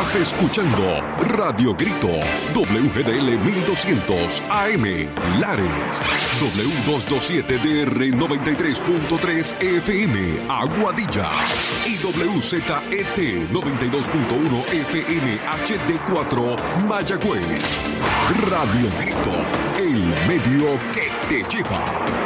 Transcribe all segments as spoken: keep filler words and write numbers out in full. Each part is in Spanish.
Estás escuchando Radio Grito, W G D L mil doscientos A M, Lares, W doscientos veintisiete D R noventa y tres punto tres F M, Aguadilla, y W Z E T noventa y dos punto uno F M H D cuatro, Mayagüez. Radio Grito, el medio que te lleva.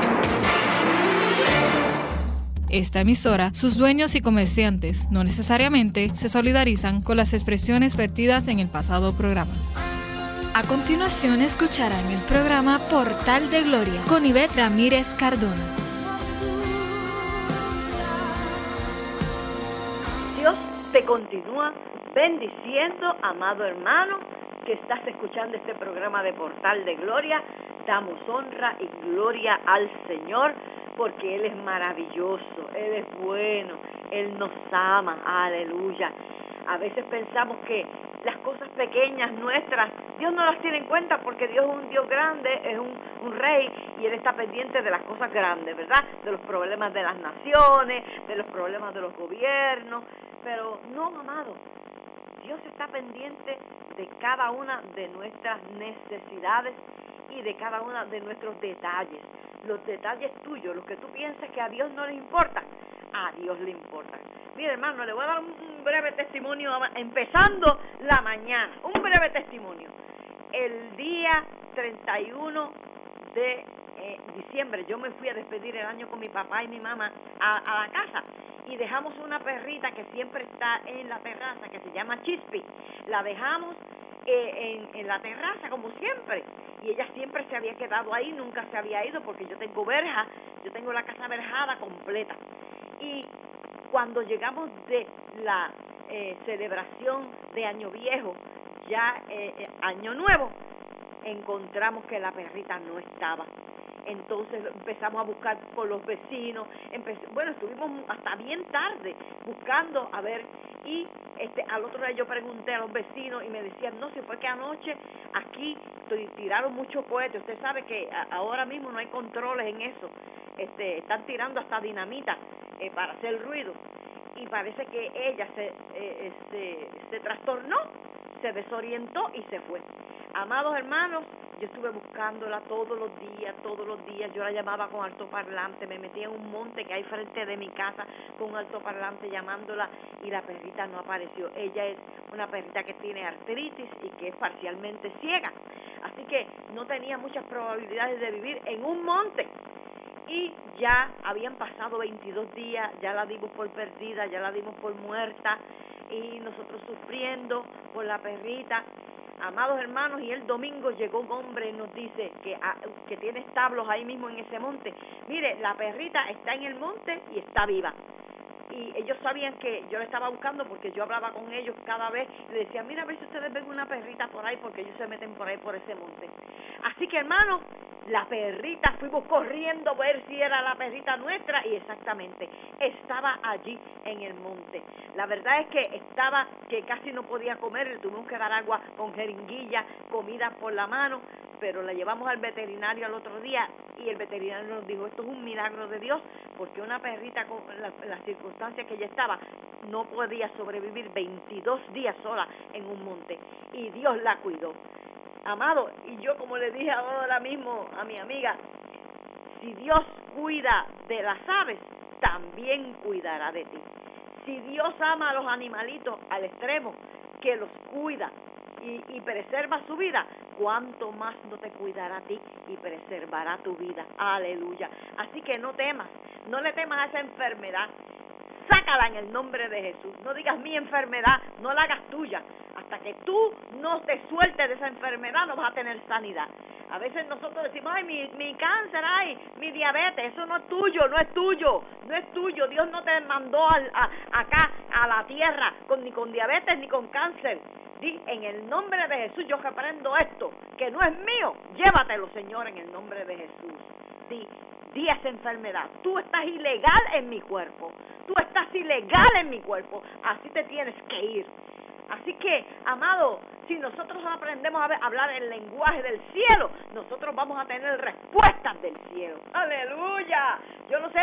Esta emisora, sus dueños y comerciantes no necesariamente se solidarizan con las expresiones vertidas en el pasado programa. A continuación escucharán el programa Portal de Gloria con Ivette Ramírez Cardona. Dios te continúa bendiciendo, amado hermano, que estás escuchando este programa de Portal de Gloria. Damos honra y gloria al Señor, porque Él es maravilloso, Él es bueno, Él nos ama, aleluya. A veces pensamos que las cosas pequeñas nuestras, Dios no las tiene en cuenta, porque Dios es un Dios grande, es un, un rey, y Él está pendiente de las cosas grandes, ¿verdad? De los problemas de las naciones, de los problemas de los gobiernos, pero no, amado, Dios está pendiente de cada una de nuestras necesidades y de cada uno de nuestros detalles. Los detalles tuyos, los que tú piensas que a Dios no le importa, a Dios le importa. Mira, hermano, le voy a dar un, un breve testimonio, empezando la mañana, un breve testimonio. El día treinta y uno de eh, diciembre, yo me fui a despedir el año con mi papá y mi mamá a, a la casa, y dejamos una perrita que siempre está en la terraza, que se llama Chispi. La dejamos Eh, en, en la terraza, como siempre, y ella siempre se había quedado ahí, nunca se había ido, porque yo tengo verja, yo tengo la casa verjada completa. Y cuando llegamos de la eh, celebración de Año Viejo, ya eh, eh, Año Nuevo, encontramos que la perrita no estaba. Entonces empezamos a buscar por los vecinos, Empe- bueno, estuvimos hasta bien tarde buscando a ver, y este al otro día yo pregunté a los vecinos y me decían, no, si fue que anoche aquí tiraron muchos cohetes. Usted sabe que a, ahora mismo no hay controles en eso, este están tirando hasta dinamita eh, para hacer ruido, y parece que ella se, eh, este, se trastornó, se desorientó y se fue. Amados hermanos, yo estuve buscándola todos los días, todos los días. Yo la llamaba con altoparlante, me metía en un monte que hay frente de mi casa con un altoparlante llamándola, y la perrita no apareció. Ella es una perrita que tiene artritis y que es parcialmente ciega, así que no tenía muchas probabilidades de vivir en un monte. Y ya habían pasado veintidós días, ya la dimos por perdida, ya la dimos por muerta, y nosotros sufriendo por la perrita. Amados hermanos, y el domingo llegó un hombre y nos dice que, que tiene establos ahí mismo en ese monte. Mire, la perrita está en el monte y está viva. Y ellos sabían que yo la estaba buscando, porque yo hablaba con ellos cada vez, y le decía, mira, a ver si ustedes ven una perrita por ahí, porque ellos se meten por ahí, por ese monte. Así que, hermanos, la perrita, fuimos corriendo a ver si era la perrita nuestra, y exactamente, estaba allí en el monte. La verdad es que estaba, que casi no podía comer, le tuvimos que dar agua con jeringuilla, comida por la mano, pero la llevamos al veterinario al otro día, y el veterinario nos dijo, esto es un milagro de Dios, porque una perrita con la, las circunstancias que ella estaba, no podía sobrevivir veintidós días sola en un monte, y Dios la cuidó. Amado, y yo, como le dije ahora mismo a mi amiga, si Dios cuida de las aves, también cuidará de ti. Si Dios ama a los animalitos al extremo, que los cuida y, y preserva su vida, cuánto más no te cuidará a ti y preservará tu vida. Aleluya. Así que no temas, no le temas a esa enfermedad. Sácala en el nombre de Jesús. No digas mi enfermedad, no la hagas tuya. Hasta que tú no te sueltes de esa enfermedad, no vas a tener sanidad. A veces nosotros decimos, ay, mi, mi cáncer, ay, mi diabetes, eso no es tuyo, no es tuyo, no es tuyo. Dios no te mandó al, a, acá a la tierra con, ni con diabetes ni con cáncer. Di, en el nombre de Jesús, yo reprendo esto, que no es mío, llévatelo, Señor, en el nombre de Jesús. Di, di esa enfermedad, tú estás ilegal en mi cuerpo, tú estás ilegal en mi cuerpo, así te tienes que ir. Así que, amado, si nosotros aprendemos a hablar el lenguaje del cielo, nosotros vamos a tener respuestas del cielo. ¡Aleluya! Yo no sé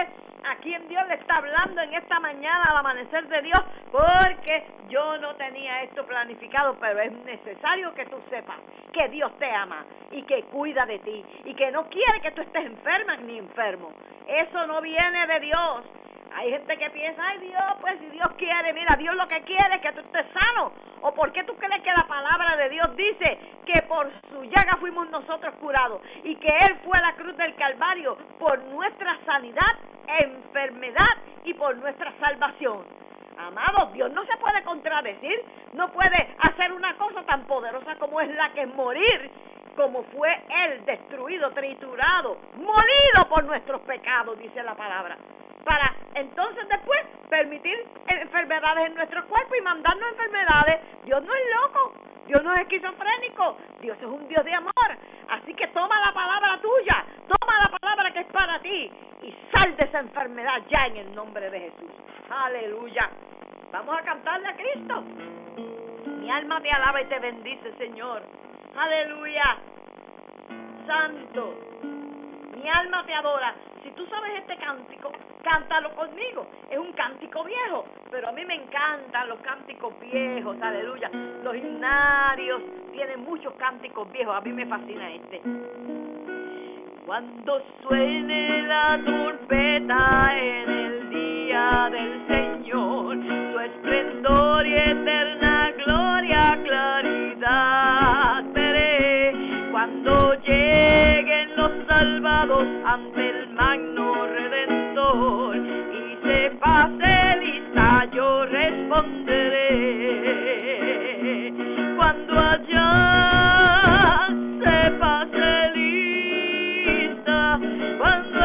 a quien Dios le está hablando en esta mañana al amanecer de Dios, porque yo no tenía esto planificado, pero es necesario que tú sepas que Dios te ama y que cuida de ti y que no quiere que tú estés enferma ni enfermo. Eso no viene de Dios. Hay gente que piensa, ay Dios, pues si Dios quiere, mira, Dios lo que quiere es que tú estés sano. ¿O por qué tú crees que la palabra de Dios dice que por su llaga fuimos nosotros curados y que Él fue a la cruz del Calvario por nuestra sanidad, enfermedad y por nuestra salvación? Amados, Dios no se puede contradecir, no puede hacer una cosa tan poderosa como es la que es morir, como fue Él destruido, triturado, molido por nuestros pecados, dice la palabra, para entonces después permitir enfermedades en nuestro cuerpo y mandarnos enfermedades. Dios no es loco, Dios no es esquizofrénico, Dios es un Dios de amor. Así que toma la palabra tuya, toma la palabra que es para ti y sal de esa enfermedad ya en el nombre de Jesús. Aleluya. Vamos a cantarle a Cristo. Mi alma te alaba y te bendice, Señor. Aleluya. Santo. Mi alma te adora. Si tú sabes este cántico, cántalo conmigo. Es un cántico viejo, pero a mí me encantan los cánticos viejos, aleluya. Los himnarios tienen muchos cánticos viejos, a mí me fascina este. Cuando suene la trompeta en el día del Señor, su esplendor y eterna gloria, claridad veré. Cuando lleguen los salvados ante el magno Redentor y se pase lista, yo responderé. Cuando allá se pase lista, cuando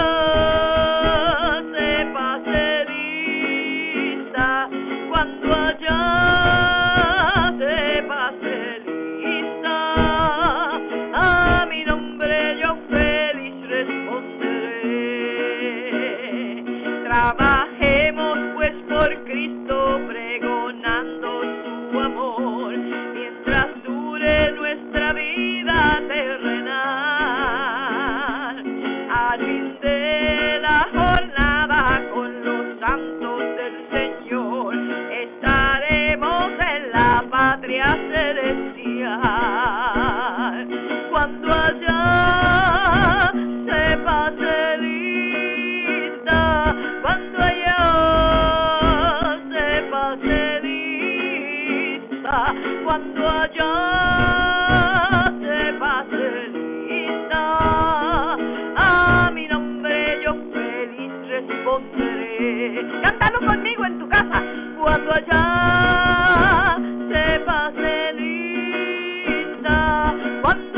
allá se pase lista, cuando allá se pase lista, a mi nombre yo feliz responderé. Trabajemos pues por Cristo pregonando su amor, mientras dure nuestra vida terrenal. Al fin de la jornada con los santos del Señor estaremos en la patria celestial. Cuando allá se pase lista, cuando allá se pase lista, cuando allá se pase lista, a mi nombre yo feliz responderé. Cántalo conmigo en tu casa. Cuando allá se pase lista, cuando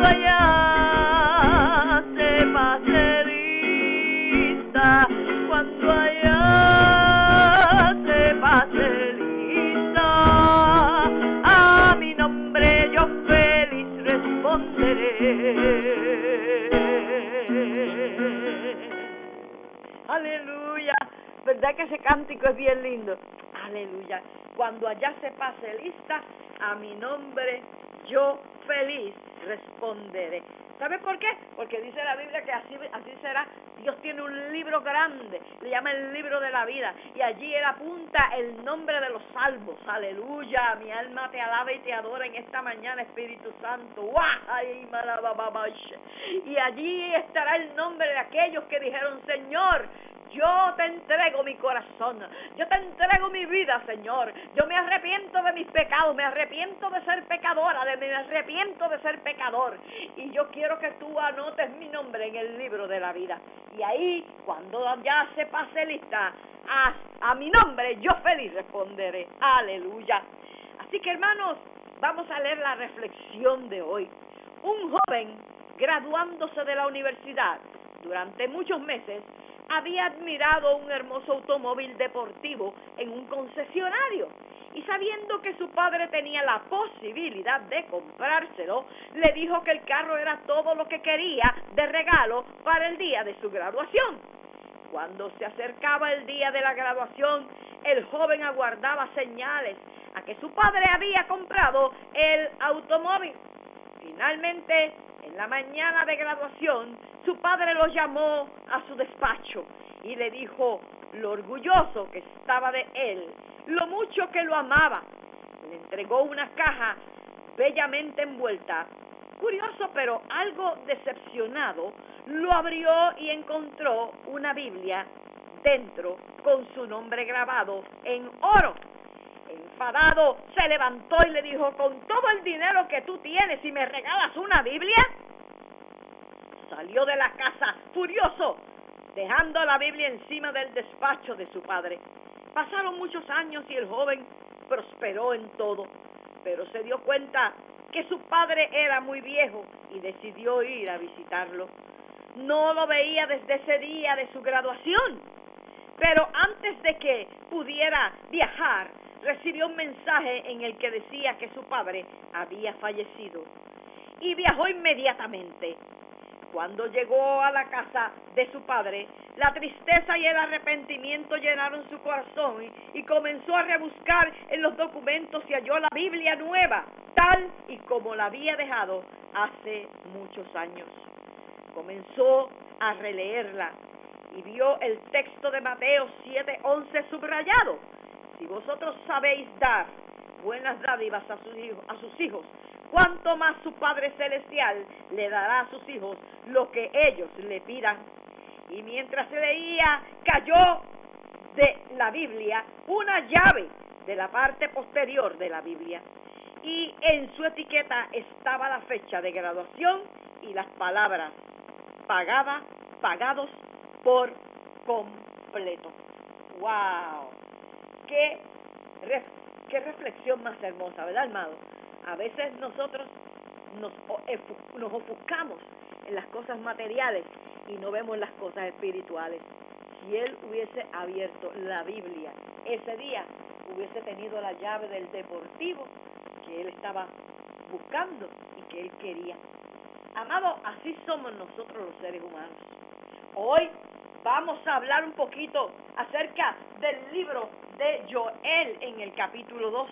allá se pase lista, cuando allá se pase lista, a mi nombre yo feliz responderé. Aleluya. ¿Verdad que ese cántico es bien lindo? Aleluya. Cuando allá se pase lista, a mi nombre yo feliz responderé. ¿Sabe por qué? Porque dice la Biblia que así, así será. Dios tiene un libro grande, le llama el libro de la vida, y allí Él apunta el nombre de los salvos. Aleluya, mi alma te alaba y te adora en esta mañana, Espíritu Santo. Y allí estará el nombre de aquellos que dijeron, Señor, yo te entrego mi corazón, yo te entrego mi vida, Señor. Yo me arrepiento de mis pecados, me arrepiento de ser pecadora, de, me arrepiento de ser pecador. Y yo quiero que tú anotes mi nombre en el libro de la vida. Y ahí, cuando ya se pase lista, a, a mi nombre yo feliz responderé. Aleluya. Así que, hermanos, vamos a leer la reflexión de hoy. Un joven graduándose de la universidad durante muchos meses había admirado un hermoso automóvil deportivo en un concesionario y sabiendo que su padre tenía la posibilidad de comprárselo, le dijo que el carro era todo lo que quería de regalo para el día de su graduación. Cuando se acercaba el día de la graduación, el joven aguardaba señales a que su padre había comprado el automóvil. Finalmente, en la mañana de graduación, su padre lo llamó a su despacho y le dijo lo orgulloso que estaba de él, lo mucho que lo amaba. Le entregó una caja bellamente envuelta. Curioso, pero algo decepcionado, lo abrió y encontró una Biblia dentro con su nombre grabado en oro. Enfadado, se levantó y le dijo: con todo el dinero que tú tienes, ¿y me regalas una Biblia? Salió de la casa furioso, dejando la Biblia encima del despacho de su padre. Pasaron muchos años y el joven prosperó en todo, pero se dio cuenta que su padre era muy viejo y decidió ir a visitarlo. No lo veía desde ese día de su graduación, pero antes de que pudiera viajar, recibió un mensaje en el que decía que su padre había fallecido y viajó inmediatamente. Cuando llegó a la casa de su padre, la tristeza y el arrepentimiento llenaron su corazón y, y comenzó a rebuscar en los documentos y halló la Biblia nueva, tal y como la había dejado hace muchos años. Comenzó a releerla y vio el texto de Mateo siete once subrayado: si vosotros sabéis dar buenas dádivas a sus hijos, a sus hijos, cuánto más su Padre Celestial le dará a sus hijos lo que ellos le pidan. Y mientras se leía, cayó de la Biblia una llave de la parte posterior de la Biblia, y en su etiqueta estaba la fecha de graduación y las palabras: pagada, pagados por completo. ¡Wow! ¡Qué, ref, qué reflexión más hermosa!, ¿verdad, hermano? A veces nosotros nos, nos ofuscamos en las cosas materiales y no vemos las cosas espirituales. Si él hubiese abierto la Biblia ese día, hubiese tenido la llave del deportivo que él estaba buscando y que él quería. Amado, así somos nosotros los seres humanos. Hoy vamos a hablar un poquito acerca del libro de Joel en el capítulo dos.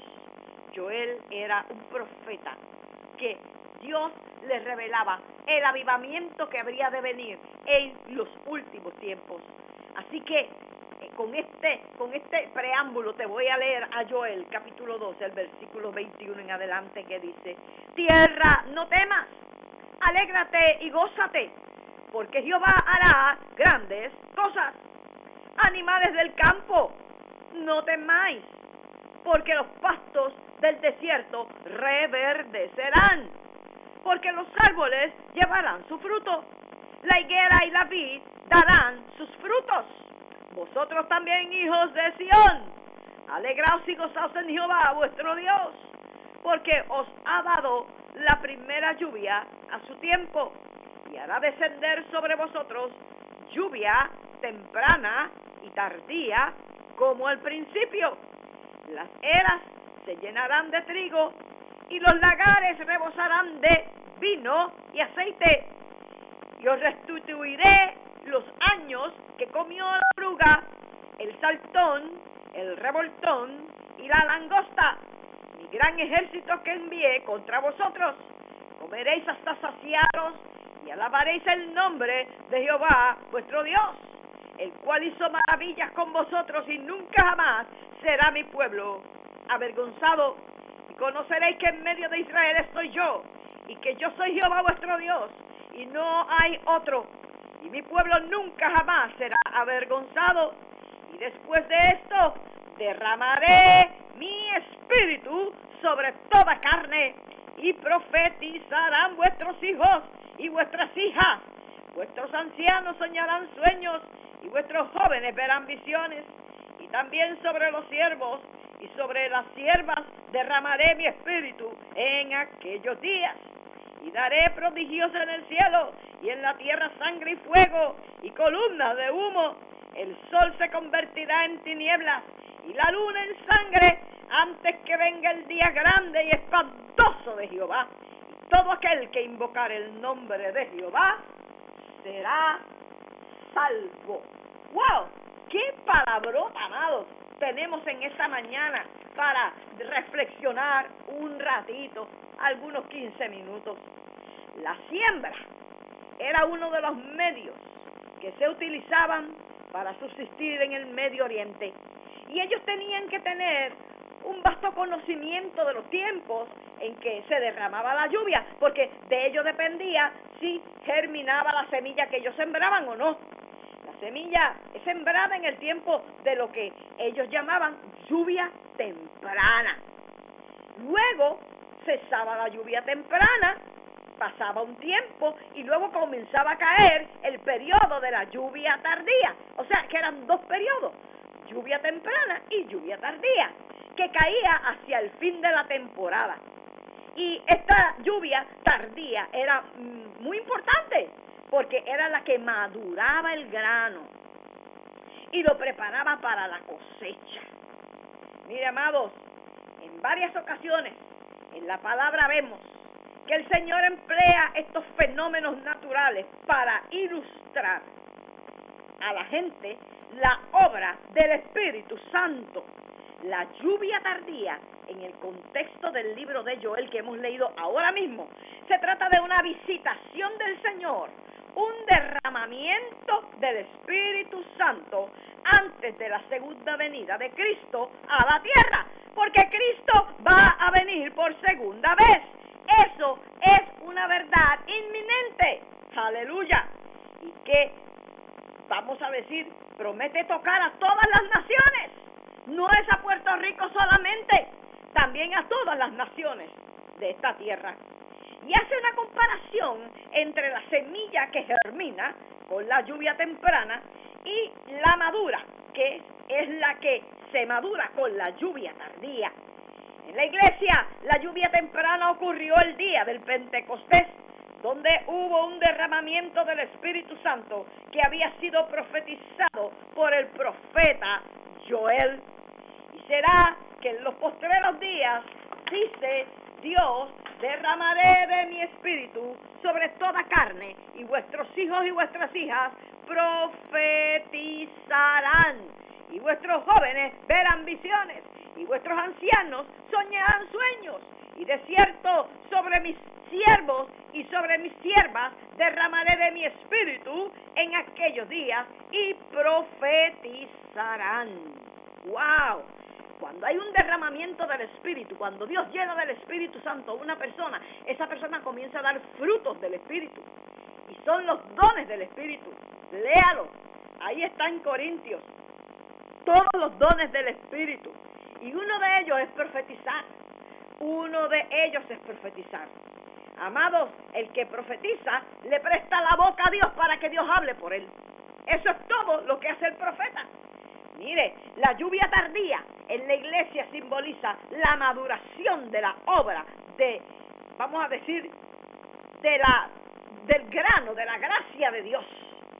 Joel era un profeta que Dios le revelaba el avivamiento que habría de venir en los últimos tiempos. Así que eh, con este con este preámbulo te voy a leer a Joel capítulo dos, el versículo veintiuno en adelante, que dice: tierra, no temas, alégrate y gózate, porque Jehová hará grandes cosas. Animales del campo, no temáis, porque los pastos del desierto reverdecerán, porque los árboles llevarán su fruto, la higuera y la vid darán sus frutos. Vosotros también, hijos de Sión, alegraos y gozaos en Jehová vuestro Dios, porque os ha dado la primera lluvia a su tiempo, y hará descender sobre vosotros lluvia temprana y tardía como al principio. Las eras se llenarán de trigo y los lagares rebosarán de vino y aceite. Y os restituiré los años que comió la oruga, el saltón, el revoltón y la langosta, mi gran ejército que envié contra vosotros. Comeréis hasta saciaros y alabaréis el nombre de Jehová vuestro Dios, el cual hizo maravillas con vosotros, y nunca jamás será mi pueblo avergonzado. Y conoceréis que en medio de Israel estoy yo, y que yo soy Jehová vuestro Dios, y no hay otro, y mi pueblo nunca jamás será avergonzado. Y después de esto derramaré mi espíritu sobre toda carne, y profetizarán vuestros hijos y vuestras hijas, vuestros ancianos soñarán sueños, y vuestros jóvenes verán visiones. Y también sobre los siervos y sobre las siervas derramaré mi espíritu en aquellos días, y daré prodigios en el cielo y en la tierra, sangre y fuego y columnas de humo. El sol se convertirá en tinieblas y la luna en sangre antes que venga el día grande y espantoso de Jehová. Y todo aquel que invocar el nombre de Jehová será salvo. ¡Wow! ¡Qué palabrota, amados, tenemos en esta mañana para reflexionar un ratito, algunos quince minutos! La siembra era uno de los medios que se utilizaban para subsistir en el Medio Oriente. Y ellos tenían que tener un vasto conocimiento de los tiempos en que se derramaba la lluvia, porque de ello dependía si germinaba la semilla que ellos sembraban o no. La semilla es sembrada en el tiempo de lo que ellos llamaban lluvia temprana. Luego cesaba la lluvia temprana, pasaba un tiempo y luego comenzaba a caer el periodo de la lluvia tardía. O sea, que eran dos periodos, lluvia temprana y lluvia tardía, que caía hacia el fin de la temporada. Y esta lluvia tardía era mm, muy importante, porque era la que maduraba el grano y lo preparaba para la cosecha. Mire, amados, en varias ocasiones en la palabra vemos que el Señor emplea estos fenómenos naturales para ilustrar a la gente la obra del Espíritu Santo. La lluvia tardía, en el contexto del libro de Joel que hemos leído ahora mismo, se trata de una visitación del Señor, un derramamiento del Espíritu Santo antes de la segunda venida de Cristo a la tierra, porque Cristo va a venir por segunda vez. Eso es una verdad inminente. Aleluya. Y que, vamos a decir, promete tocar a todas las naciones. No es a Puerto Rico solamente, también a todas las naciones de esta tierra. Y hace una comparación entre la semilla que germina con la lluvia temprana y la madura, que es la que se madura con la lluvia tardía. En la iglesia, la lluvia temprana ocurrió el día del Pentecostés, donde hubo un derramamiento del Espíritu Santo que había sido profetizado por el profeta Joel. Y será que en los postreros días, dice Dios, derramaré de mi espíritu sobre toda carne, y vuestros hijos y vuestras hijas profetizarán, y vuestros jóvenes verán visiones, y vuestros ancianos soñarán sueños, y de cierto sobre mis siervos y sobre mis siervas derramaré de mi espíritu en aquellos días, y profetizarán. ¡Wow! Cuando hay un derramamiento del Espíritu, cuando Dios llena del Espíritu Santo a una persona, esa persona comienza a dar frutos del Espíritu. Y son los dones del Espíritu. Léalo. Ahí está en Corintios. Todos los dones del Espíritu. Y uno de ellos es profetizar. Uno de ellos es profetizar. Amados, el que profetiza le presta la boca a Dios para que Dios hable por él. Eso es todo lo que hace el profeta. Mire, la lluvia tardía en la iglesia simboliza la maduración de la obra de, vamos a decir, de la, del grano, de la gracia de Dios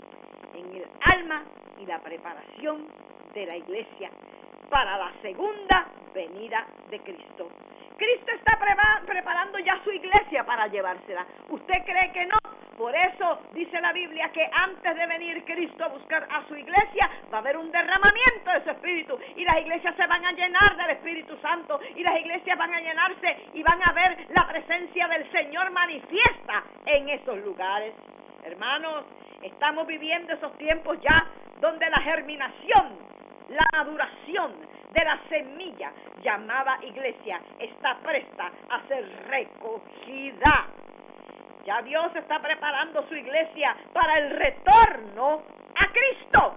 en el alma y la preparación de la iglesia para la segunda venida de Cristo. Cristo está preparando ya su iglesia para llevársela. ¿Usted cree que no? Por eso dice la Biblia que antes de venir Cristo a buscar a su iglesia, va a haber un derramamiento de su Espíritu, y las iglesias se van a llenar del Espíritu Santo, y las iglesias van a llenarse y van a ver la presencia del Señor manifiesta en esos lugares. Hermanos, estamos viviendo esos tiempos ya donde la germinación, la maduración de la semilla llamada iglesia está presta a ser recogida. Ya Dios está preparando su iglesia para el retorno a Cristo.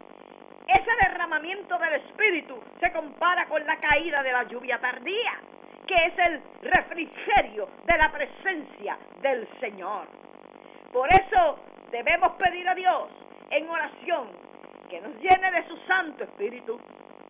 Ese derramamiento del Espíritu se compara con la caída de la lluvia tardía, que es el refrigerio de la presencia del Señor. Por eso debemos pedir a Dios en oración que nos llene de su Santo Espíritu.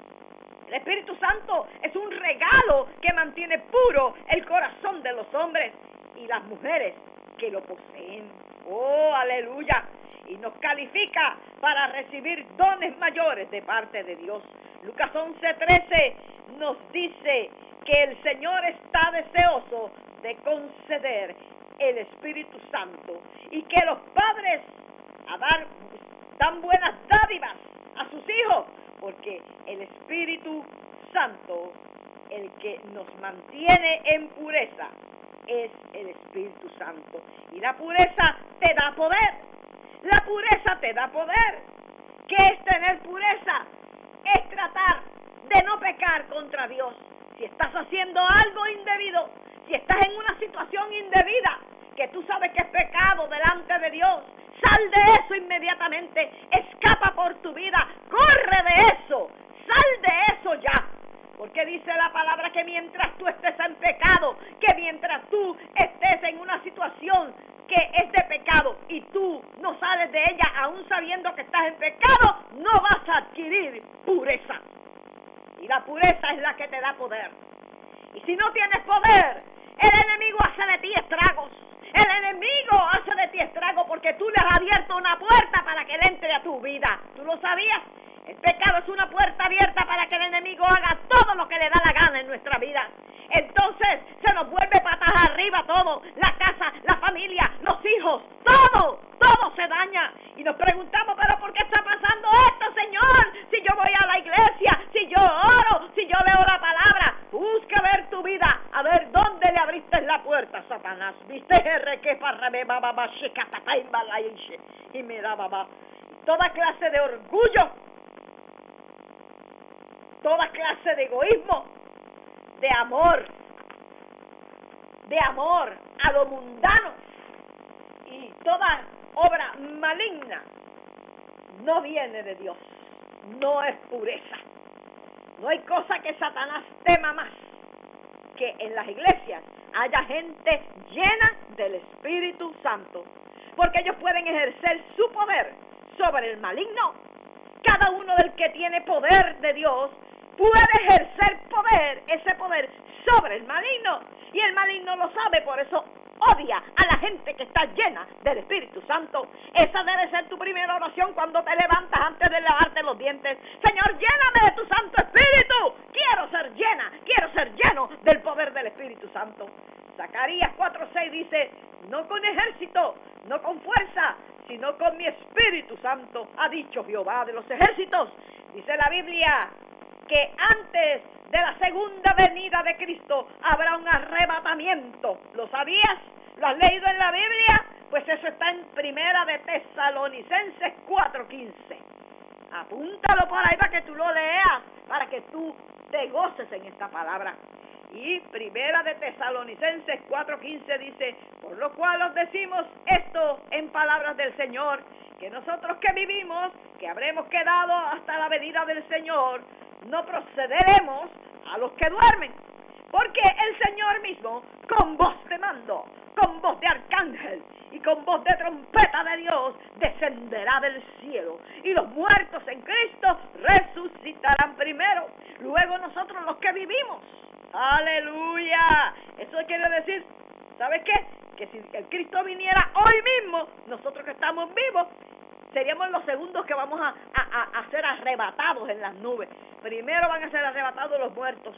El Espíritu Santo es un regalo que mantiene puro el corazón de los hombres y las mujeres que lo poseen. ¡Oh, aleluya! Y nos califica para recibir dones mayores de parte de Dios. Lucas once trece nos dice que el Señor está deseoso de conceder el Espíritu Santo, y que los padres a dar, dan buenas dádivas a sus hijos, porque el Espíritu Santo, el que nos mantiene en pureza, es el Espíritu Santo. Y la pureza te da poder. La pureza te da poder. ¿Qué es tener pureza? Es tratar de no pecar contra Dios. Si estás haciendo algo indebido, si estás en una situación indebida, que tú sabes que es pecado delante de Dios, sal de eso inmediatamente, escapa por tu vida, corre de eso, sal de eso ya. Porque dice la palabra que mientras tú estés en pecado, que mientras tú estés en una situación que es de pecado y tú no sales de ella aún sabiendo que estás en pecado, no vas a adquirir pureza. Y la pureza es la que te da poder. Y si no tienes poder, el enemigo hace de ti estragos. El enemigo hace de ti estragos porque tú le has abierto una puerta para que él entre a tu vida. ¿Tú lo sabías? El pecado es una puerta abierta para que el enemigo haga todo lo que le da la gana en nuestra vida. Entonces se nos vuelve patas arriba todo, la casa, la familia, los hijos, todo, todo se daña. Y nos preguntamos, pero ¿por qué está pasando esto, Señor? Si yo voy a la iglesia, si yo oro, si yo leo la palabra. Busca ver tu vida, a ver dónde le abriste la puerta, Satanás. ¿Viste? Y mira, mamá, toda clase de orgullo, toda clase de egoísmo, de amor, de amor a lo mundano y toda obra maligna no viene de Dios, no es pureza. No hay cosa que Satanás tema más que en las iglesias haya gente llena del Espíritu Santo, porque ellos pueden ejercer su poder sobre el maligno. Cada uno del que tiene poder de Dios puede ejercer poder, ese poder sobre el maligno, y el maligno lo sabe, por eso odia a la gente que está llena del Espíritu Santo. Esa debe ser tu primera oración cuando te levantas antes de lavarte los dientes. Señor, lléname de tu Santo Espíritu. Quiero ser llena, quiero ser lleno del poder del Espíritu Santo. Zacarías cuatro seis dice, no con ejército, no con fuerza, sino con mi Espíritu Santo, ha dicho Jehová de los ejércitos. Dice la Biblia que antes de la segunda venida de Cristo habrá un arrebatamiento. ¿Lo sabías? ¿Lo has leído en la Biblia? Pues eso está en Primera de Tesalonicenses cuatro quince. Apúntalo por ahí para que tú lo leas, para que tú te goces en esta palabra. Y Primera de Tesalonicenses cuatro quince dice, por lo cual os decimos esto en palabras del Señor, que nosotros que vivimos, que habremos quedado hasta la venida del Señor, no procederemos a los que duermen, porque el Señor mismo, con voz de mando, con voz de arcángel y con voz de trompeta de Dios, descenderá del cielo, y los muertos en Cristo resucitarán primero, luego nosotros los que vivimos. ¡Aleluya! Eso quiere decir, ¿sabes qué? Que si el Cristo viniera hoy mismo, nosotros que estamos vivos, seríamos los segundos que vamos a, a, a ser arrebatados en las nubes. Primero van a ser arrebatados los muertos.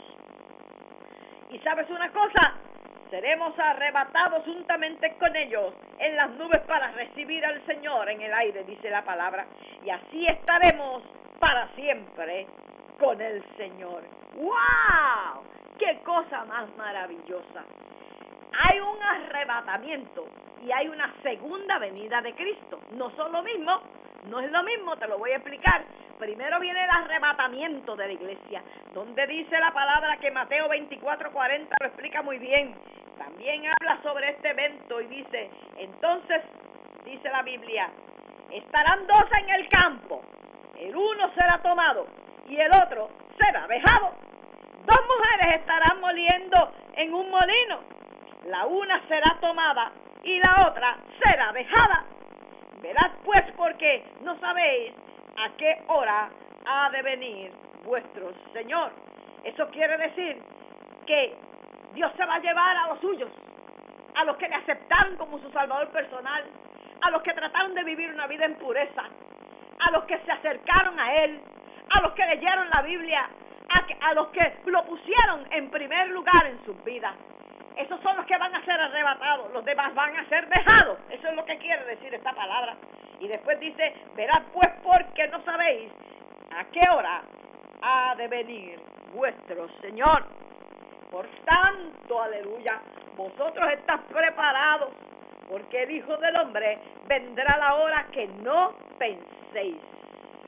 Y ¿sabes una cosa? Seremos arrebatados juntamente con ellos en las nubes para recibir al Señor en el aire, dice la palabra. Y así estaremos para siempre con el Señor. ¡Wow! ¡Qué cosa más maravillosa! Hay un arrebatamiento y hay una segunda venida de Cristo. No son lo mismo, no es lo mismo, te lo voy a explicar. Primero viene el arrebatamiento de la iglesia, donde dice la palabra que Mateo veinticuatro cuarenta lo explica muy bien. También habla sobre este evento y dice, entonces, dice la Biblia, estarán dos en el campo, el uno será tomado y el otro será dejado. Dos mujeres estarán moliendo en un molino, la una será tomada y la otra será dejada. Velad pues, porque no sabéis a qué hora ha de venir vuestro Señor. Eso quiere decir que Dios se va a llevar a los suyos, a los que le aceptaron como su Salvador personal, a los que trataron de vivir una vida en pureza, a los que se acercaron a Él, a los que leyeron la Biblia, a, que, a los que lo pusieron en primer lugar en sus vidas. Esos son los que van a ser arrebatados, los demás van a ser dejados. Eso es lo que quiere decir esta palabra. Y después dice, verad pues porque no sabéis a qué hora ha de venir vuestro Señor. Por tanto, aleluya, vosotros estáis preparados, porque el Hijo del Hombre vendrá a la hora que no penséis.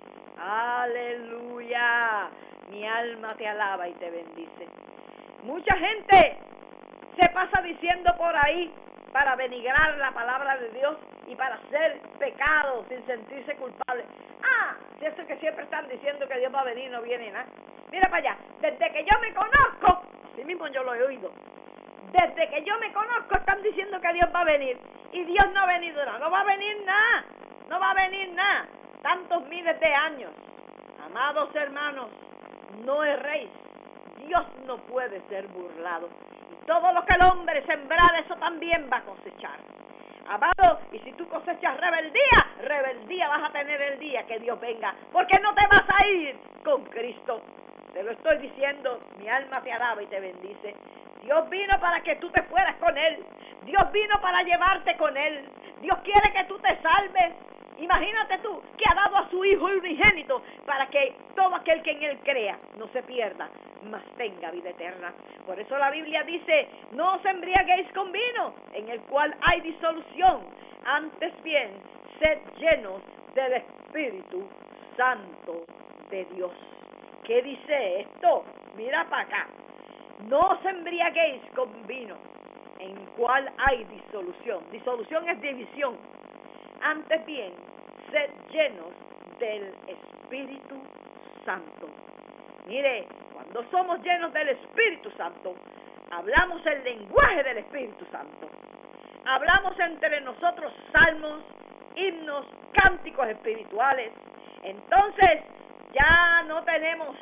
Aleluya. Mi alma te alaba y te bendice. Mucha gente se pasa diciendo por ahí para denigrar la palabra de Dios y para hacer pecado sin sentirse culpable. Ah, si eso que siempre están diciendo que Dios va a venir, no viene nada. Mira para allá, desde que yo me conozco, así mismo yo lo he oído, desde que yo me conozco están diciendo que Dios va a venir y Dios no ha venido nada, no va a venir nada, no va a venir nada, tantos miles de años. Amados hermanos, no erréis, Dios no puede ser burlado. Todo lo que el hombre sembrar, eso también va a cosechar. Amado, y si tú cosechas rebeldía, rebeldía vas a tener el día que Dios venga, porque no te vas a ir con Cristo. Te lo estoy diciendo, mi alma te alaba y te bendice. Dios vino para que tú te fueras con Él. Dios vino para llevarte con Él. Dios quiere que tú te salves. Imagínate tú, que ha dado a su Hijo unigénito para que todo aquel que en Él crea no se pierda, mas tenga vida eterna. Por eso la Biblia dice, no os embriaguéis con vino, en el cual hay disolución. Antes bien, sed llenos del Espíritu Santo de Dios. ¿Qué dice esto? Mira para acá. No os embriaguéis con vino, en el cual hay disolución. Disolución es división. Antes bien, sed llenos del Espíritu Santo. Mire, cuando somos llenos del Espíritu Santo, hablamos el lenguaje del Espíritu Santo. Hablamos entre nosotros salmos, himnos, cánticos espirituales. Entonces, ya no tenemos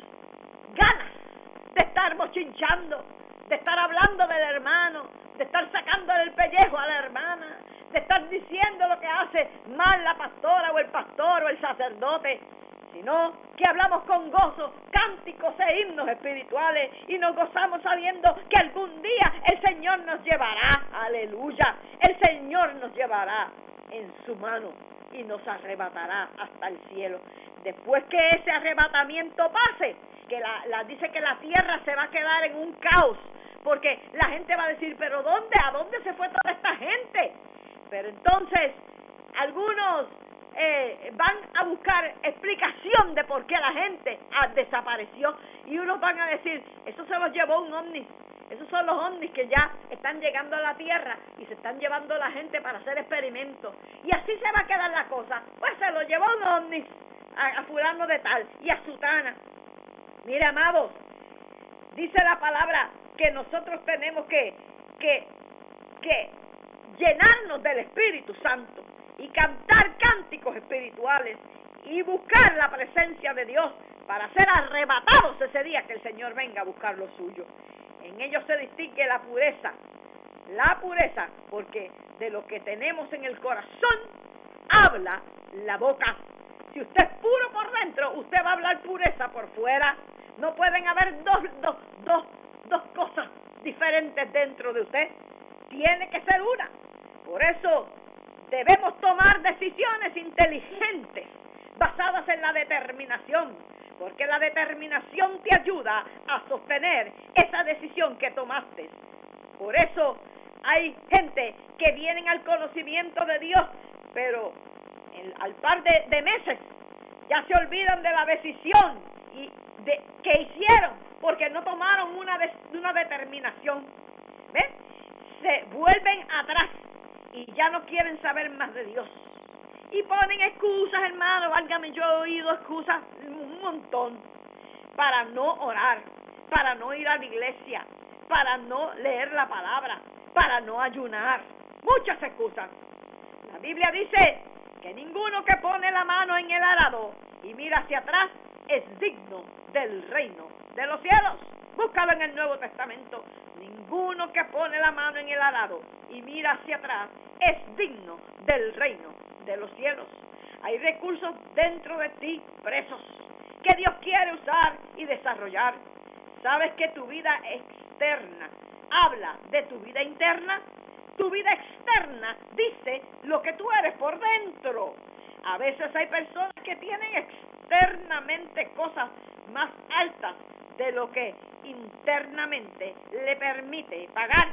ganas de estar bochinchando, de estar hablando del hermano, de estar sacándole el pellejo a la hermana, de estar diciendo lo que hace mal la pastora o el pastor o el sacerdote, sino que hablamos con gozo, cánticos e himnos espirituales y nos gozamos sabiendo que algún día el Señor nos llevará, aleluya, el Señor nos llevará en su mano y nos arrebatará hasta el cielo. Después que ese arrebatamiento pase, que la, la dice que la tierra se va a quedar en un caos, porque la gente va a decir, pero ¿dónde? ¿A dónde se fue toda esta gente? Pero entonces, algunos eh, van a buscar explicación de por qué la gente ah, desapareció, y unos van a decir, eso se los llevó un ovni. Esos son los ovnis que ya están llegando a la tierra y se están llevando a la gente para hacer experimentos. Y así se va a quedar la cosa. Pues se lo llevó un ovni a, a fulano de tal y a sutana. Mire, amados, dice la palabra que nosotros tenemos que, que, que llenarnos del Espíritu Santo y cantar cánticos espirituales y buscar la presencia de Dios para ser arrebatados ese día que el Señor venga a buscar lo suyo. En ellos se distingue la pureza, la pureza, porque de lo que tenemos en el corazón habla la boca. Si usted es puro por dentro, usted va a hablar pureza por fuera. No pueden haber dos, dos, dos, dos cosas diferentes dentro de usted. Tiene que ser una. Por eso debemos tomar decisiones inteligentes, basadas en la determinación, porque la determinación te ayuda a sostener esa decisión que tomaste. Por eso hay gente que vienen al conocimiento de Dios, pero el, al par de, de meses ya se olvidan de la decisión y de, que hicieron, porque no tomaron una, de, una determinación. ¿Ven? Se vuelven atrás y ya no quieren saber más de Dios. Y ponen excusas, hermano, válgame, yo he oído excusas un montón, para no orar, para no ir a la iglesia, para no leer la palabra, para no ayunar. Muchas excusas. La Biblia dice que ninguno que pone la mano en el arado y mira hacia atrás es digno del reino de los cielos. Búscalo en el Nuevo Testamento. Ninguno que pone la mano en el arado y mira hacia atrás es digno del reino de los cielos. Hay recursos dentro de ti presos que Dios quiere usar y desarrollar. ¿Sabes que tu vida externa habla de tu vida interna? Tu vida externa dice lo que tú eres por dentro. A veces hay personas que tienen externamente cosas más altas de lo que internamente le permite pagar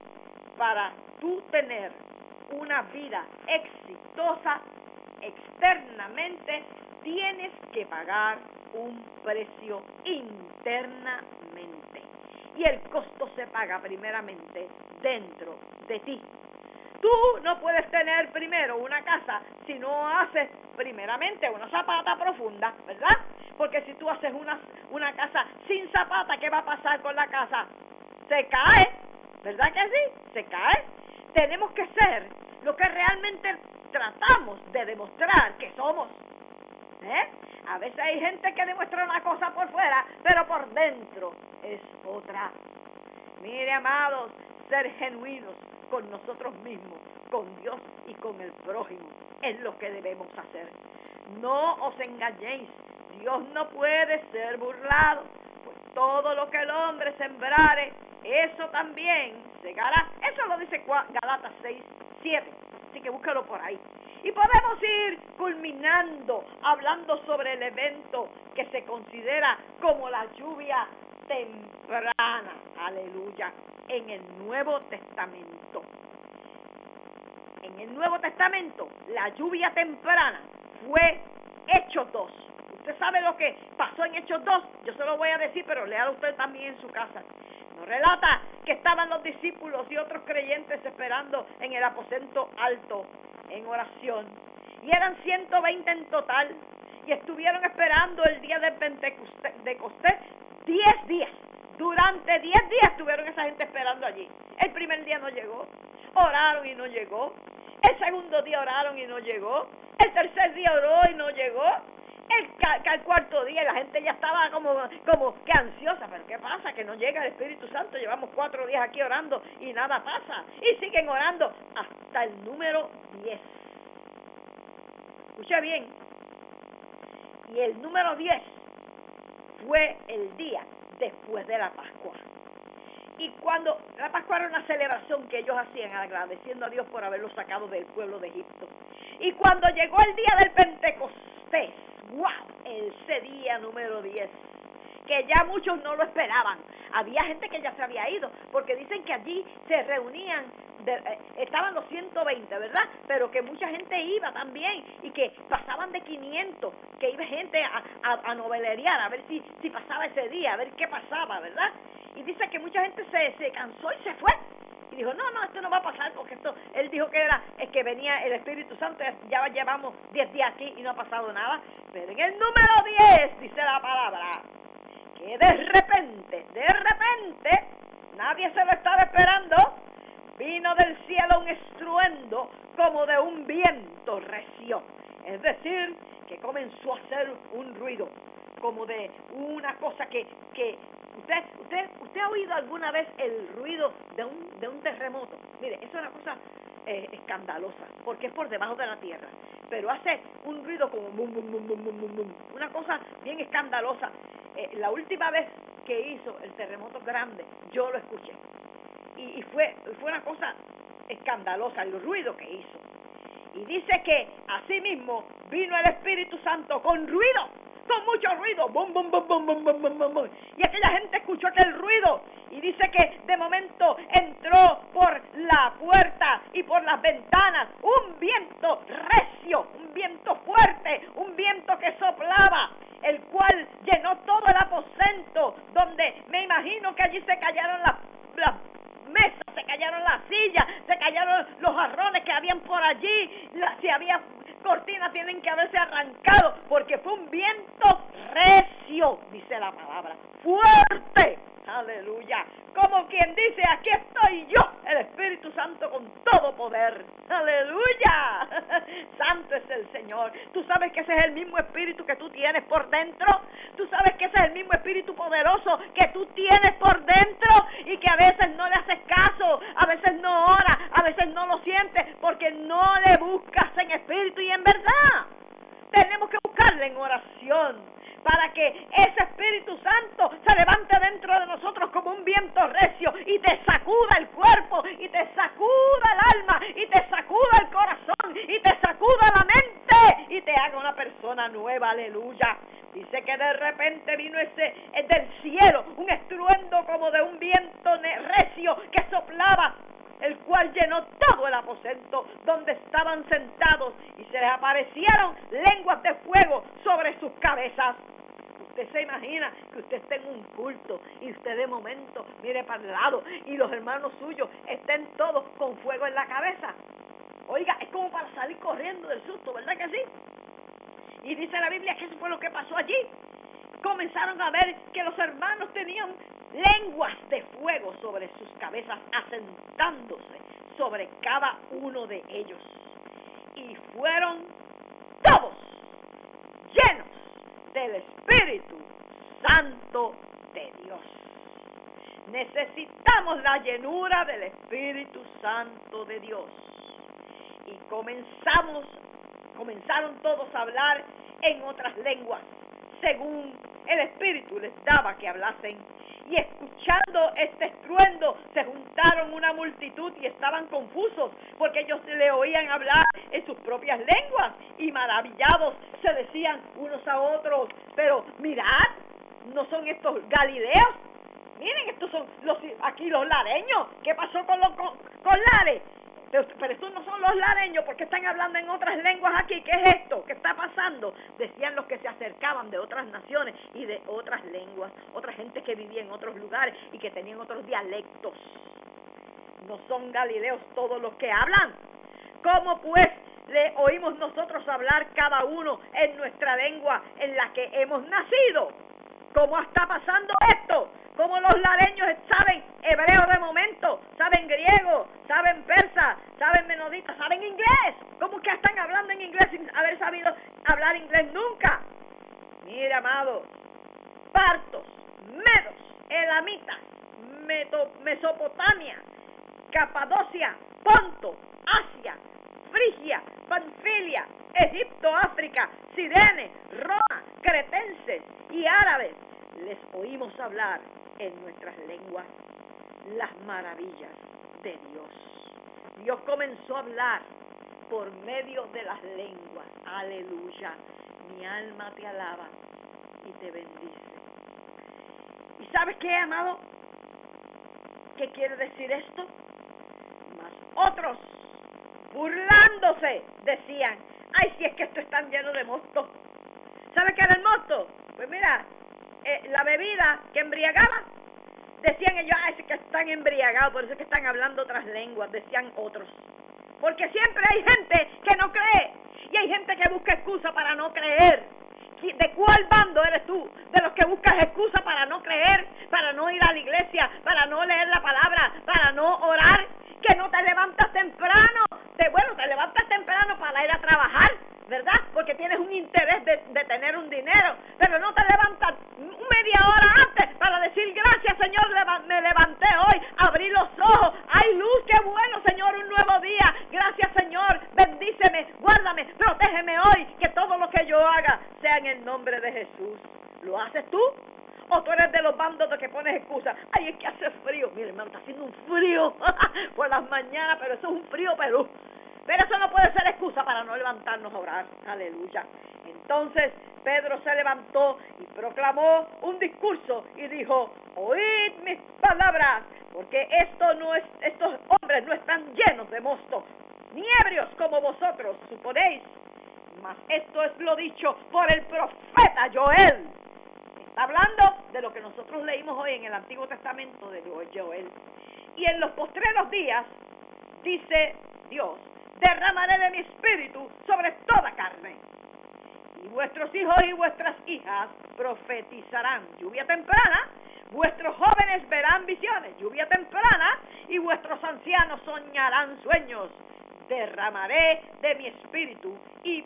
para tú tener una vida exitosa. Externamente tienes que pagar un precio internamente. Y el costo se paga primeramente dentro de ti. Tú no puedes tener primero una casa si no haces primeramente una zapata profunda, ¿verdad? Porque si tú haces una, una casa sin zapata, ¿qué va a pasar con la casa? Se cae, ¿verdad que sí? Se cae. Tenemos que ser lo que realmente tratamos de demostrar que somos. ¿Eh? A veces hay gente que demuestra una cosa por fuera, pero por dentro es otra. Mire, amados, ser genuinos con nosotros mismos, con Dios y con el prójimo, es lo que debemos hacer. No os engañéis, Dios no puede ser burlado, pues todo lo que el hombre sembrare, eso también segará. Eso lo dice Galatas seis, siete, así que búscalo por ahí. Y podemos ir culminando hablando sobre el evento que se considera como la lluvia temprana, aleluya, en el Nuevo Testamento. En el Nuevo Testamento, la lluvia temprana fue Hechos dos. ¿Usted sabe lo que pasó en Hechos dos? Yo se lo voy a decir, pero léalo usted también en su casa. Nos relata que estaban los discípulos y otros creyentes esperando en el aposento alto, en oración, y eran ciento veinte en total, y estuvieron esperando el día de Pentecostés, diez días, durante diez días estuvieron esa gente esperando allí. El primer día no llegó, oraron y no llegó, el segundo día oraron y no llegó, el tercer día oró y no llegó, el, el cuarto día la gente ya estaba como, como que ansiosa. ¿Pero qué pasa? Que no llega el Espíritu Santo. Llevamos cuatro días aquí orando y nada pasa. Y siguen orando hasta el número diez. Escucha bien. Y el número diez fue el día después de la Pascua. Y cuando la Pascua era una celebración que ellos hacían agradeciendo a Dios por haberlos sacado del pueblo de Egipto. Y cuando llegó el día del Pentecostés, ¡wow!, ese día número diez, que ya muchos no lo esperaban. Había gente que ya se había ido, porque dicen que allí se reunían, de, eh, estaban los ciento veinte, ¿verdad? Pero que mucha gente iba también, y que pasaban de quinientos, que iba gente a, a, a novelerear, a ver si, si pasaba ese día, a ver qué pasaba, ¿verdad? Y dice que mucha gente se, se cansó y se fue. Y dijo, no, no, esto no va a pasar, porque esto, él dijo que era, es que venía el Espíritu Santo, ya llevamos diez días aquí y no ha pasado nada. Pero en el número diez dice la palabra, que de repente, de repente, nadie se lo estaba esperando, vino del cielo un estruendo como de un viento recio. Es decir, que comenzó a hacer un ruido, como de una cosa que, que usted, usted, usted ha oído alguna vez el ruido de un, de un terremoto. Mire, eso es una cosa eh, escandalosa, porque es por debajo de la tierra, pero hace un ruido como bum, bum, bum, bum, bum, bum, bum, una cosa bien escandalosa. Eh, la última vez que hizo el terremoto grande, yo lo escuché, y, y fue, fue una cosa escandalosa el ruido que hizo. Y dice que así mismo vino el Espíritu Santo con ruido, con mucho ruido, bum, bum, bum, bum, bum, bum, bum, bum. Y aquella gente escuchó aquel ruido, y dice que de momento entró por la puerta y por las ventanas un viento recio, un viento fuerte, un viento que soplaba, el cual llenó todo el aposento, donde me imagino que allí se cayeron las, las mesas, se cayeron las sillas, se cayeron los jarrones que habían por allí, la, si había cortinas tienen que haberse arrancado, porque fue un viento recio, dice la palabra, fuerte, aleluya, como quien dice, aquí estoy yo, el Espíritu Santo con todo poder, aleluya, santo es el Señor. Tú sabes que ese es el mismo Espíritu que tú tienes por dentro, tú sabes que ese es el mismo Espíritu poderoso que tú tienes por dentro, y que a veces no le haces caso, a veces no oras, a veces no lo sientes, porque no le buscas en espíritu y en verdad. Tenemos que buscarle en oración, para que ese Espíritu Santo se levante dentro de nosotros como un viento recio y te sacuda el cuerpo, y te sacuda el alma, y te sacuda el corazón, y te sacuda la mente, y te haga una persona nueva, aleluya. Dice que de repente vino ese del cielo un estruendo como de un viento recio que soplaba, el cual llenó todo el aposento donde estaban sentados, y se les aparecieron lenguas de fuego sobre sus cabezas. Usted se imagina que usted esté en un culto y usted de momento mire para el lado y los hermanos suyos estén todos con fuego en la cabeza. Oiga, es como para salir corriendo del susto, ¿verdad que sí? Y dice la Biblia que eso fue lo que pasó allí. Comenzaron a ver que los hermanos tenían lenguas de fuego sobre sus cabezas, asentándose sobre cada uno de ellos. Y fueron todos llenos del Espíritu Santo de Dios. Necesitamos la llenura del Espíritu Santo de Dios. Y comenzamos, comenzaron todos a hablar en otras lenguas, según el Espíritu les daba que hablasen. Y escuchando este estruendo, se juntaron una multitud y estaban confusos, porque ellos le oían hablar en sus propias lenguas, y maravillados se decían unos a otros: pero mirad, ¿no son estos galileos? Miren, estos son los aquí los lareños. ¿Qué pasó con los con, con lares? Pero, pero estos no son los lareños, porque están hablando en otras lenguas aquí. ¿Qué es esto? ¿Qué está pasando? Decían los que se acercaban de otras naciones y de otras lenguas, otra gente que vivía en otros lugares y que tenían otros dialectos. ¿No son galileos todos los que hablan? ¿Cómo pues le oímos nosotros hablar cada uno en nuestra lengua en la que hemos nacido? ¿Cómo está pasando esto? ¿Cómo los lareños saben hebreo de momento, saben griego, saben persa, saben menonita, saben inglés? ¿Cómo que están hablando en inglés sin haber sabido hablar inglés nunca? Mira, amado, partos, medos, elamitas, Meto, Mesopotamia, Capadocia, Ponto, Asia, Frigia, Panfilia, Egipto, África, Cirene, Roma, cretenses y árabes, les oímos hablar en nuestras lenguas las maravillas de Dios. Dios comenzó a hablar por medio de las lenguas. Aleluya. Mi alma te alaba y te bendice. ¿Y sabes qué, amado? ¿Qué quiere decir esto? Mas otros, burlándose, decían: ay, si es que esto es tan lleno de mosto. ¿Sabes qué era el mosto? Pues mira, eh, la bebida que embriagaba. Decían ellos: ay, es que están embriagados, por eso es que están hablando otras lenguas, decían otros. Porque siempre hay gente que no cree, y hay gente que busca excusa para no creer. ¿De cuál bando eres tú? ¿De los que buscas excusa para no creer, para no ir a la iglesia, para no leer la palabra, para no orar? Que no te levantas temprano, te, bueno, te levantas temprano para ir a trabajar, ¿verdad? Porque tienes un interés de, de tener un dinero, pero no te levantas media hora antes para decir: gracias, Señor, me levanté hoy, abrí los ojos, hay luz, qué bueno, Señor, un nuevo día, gracias, Señor, bendíceme, guárdame, protégeme hoy, que todo lo que yo haga sea en el nombre de Jesús. ¿Lo haces tú? ¿O tú eres de los bandos de que pones excusas? Ay, es que hace frío. Mira, hermano, está haciendo un frío por las mañanas, pero eso es un frío Perú. Pero eso no puede ser excusa para no levantarnos a orar. Aleluya. Entonces Pedro se levantó y proclamó un discurso y dijo: oíd mis palabras, porque esto no es, estos hombres no están llenos de mosto, ni ebrios como vosotros suponéis, mas esto es lo dicho por el profeta Joel. Está hablando de lo que nosotros leímos hoy en el Antiguo Testamento de Joel. Y en los postreros días, dice Dios, derramaré de mi espíritu sobre toda carne. Y vuestros hijos y vuestras hijas profetizarán. Lluvia temprana. Vuestros jóvenes verán visiones. Lluvia temprana. Y vuestros ancianos soñarán sueños. Derramaré de mi espíritu y